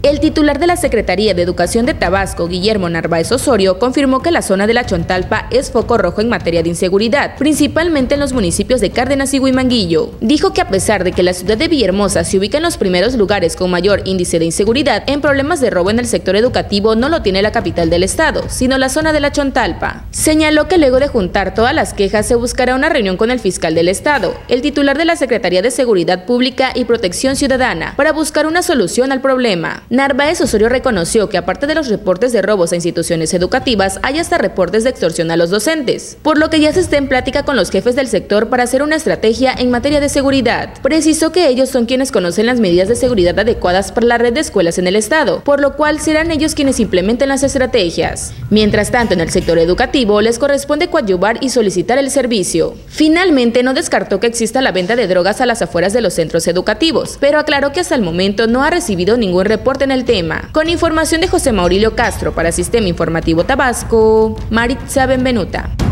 El titular de la Secretaría de Educación de Tabasco, Guillermo Narváez Osorio, confirmó que la zona de La Chontalpa es foco rojo en materia de inseguridad, principalmente en los municipios de Cárdenas y Huimanguillo. Dijo que a pesar de que la ciudad de Villahermosa se ubica en los primeros lugares con mayor índice de inseguridad, en problemas de robo en el sector educativo no lo tiene la capital del estado, sino la zona de La Chontalpa. Señaló que luego de juntar todas las quejas se buscará una reunión con el fiscal del estado, el titular de la Secretaría de Seguridad Pública y Protección Ciudadana, para buscar una solución al problema. Narváez Osorio reconoció que aparte de los reportes de robos a instituciones educativas, hay hasta reportes de extorsión a los docentes, por lo que ya se está en plática con los jefes del sector para hacer una estrategia en materia de seguridad. Precisó que ellos son quienes conocen las medidas de seguridad adecuadas para la red de escuelas en el estado, por lo cual serán ellos quienes implementen las estrategias. Mientras tanto, en el sector educativo les corresponde coadyuvar y solicitar el servicio. Finalmente, no descartó que exista la venta de drogas a las afueras de los centros educativos, pero aclaró que hasta el momento no ha recibido ningún reporte en el tema. Con información de José Maurilio Castro para Sistema Informativo Tabasco, Maritza Benvenuta.